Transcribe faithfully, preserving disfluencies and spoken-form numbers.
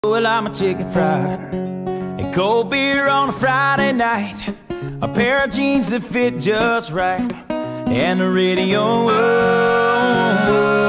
Well, I'm a chicken fried and cold beer on a Friday night, a pair of jeans that fit just right, and the radio. Oh, oh.